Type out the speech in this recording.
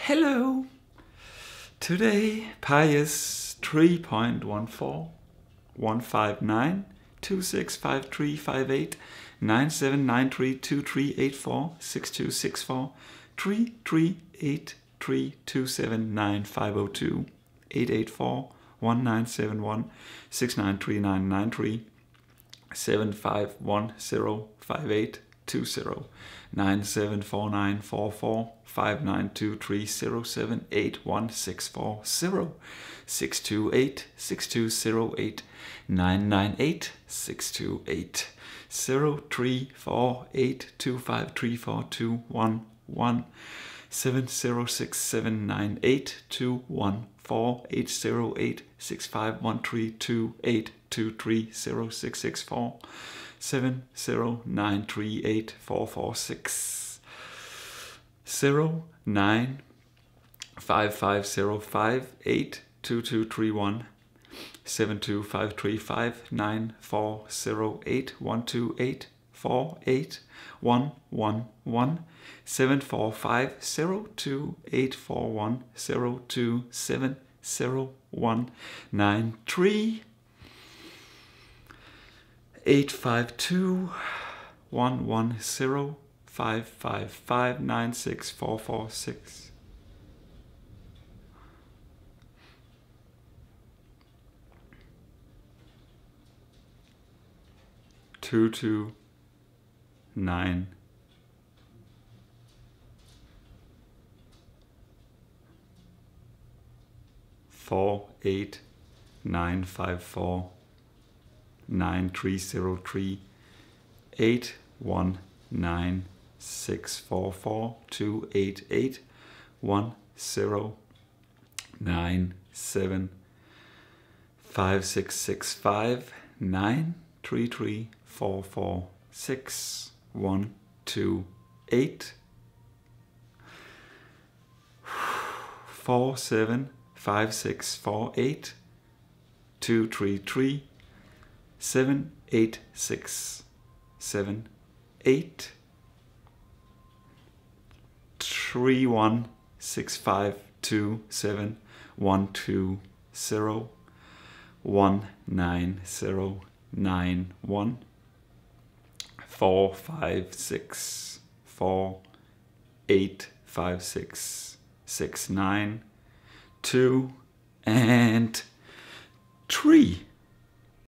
Hello! Today pi is 3.14, 159, 265358, 97932384, 6264, 3383279, 884, 1971, 693993, 751058, 974944 592307 8164 628 6208 998 628 034 2534211 70679 214 808 65132 230 70938 446 09 5505 82231 72535 9408 128 48 111 745 02 841 02 701 93 852 110 555 96446 229 48 954 9303 819 644 288 1097 5665 933 446 128 47 5648 233 78678 316527 120 19091 456 4856 69 2 and 3.